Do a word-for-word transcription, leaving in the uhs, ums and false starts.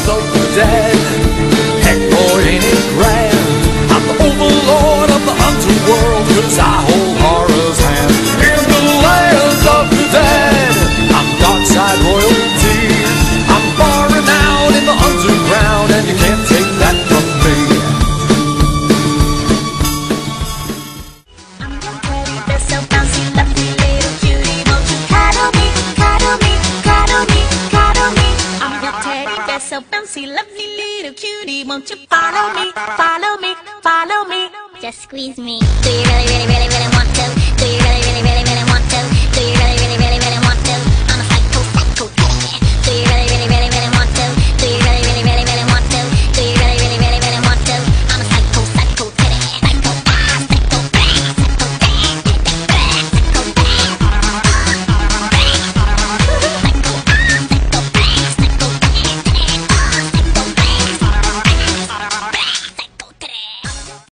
lands of the dead. Heck boy, ain't it grand? I'm the overlord of the underworld, 'cause I hold horror's hand. In the lands of the dead, I'm dark side royalty. I'm far renowned in the underground, and you can't take that from me. I'm your teddy bear, so bouncy, lovely little cutie. Won't you cuddle me, cuddle me, cuddle me, cuddle me? I'm your teddy bear, so bouncy, lovely little cutie. Won't you follow me, follow me, follow me? Just squeeze me. Do you really, really, really, really want to? Do you really, really, really